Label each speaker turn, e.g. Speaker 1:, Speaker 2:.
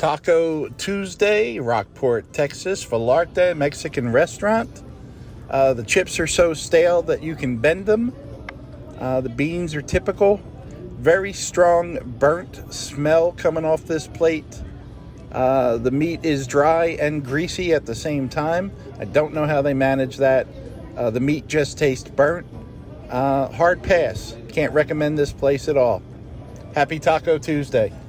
Speaker 1: Taco Tuesday, Rockport, Texas, Vallerta Mexican Restaurant. The chips are so stale that you can bend them. The beans are typical. Very strong burnt smell coming off this plate. The meat is dry and greasy at the same time. I don't know how they manage that. The meat just tastes burnt. Hard pass. Can't recommend this place at all. Happy Taco Tuesday.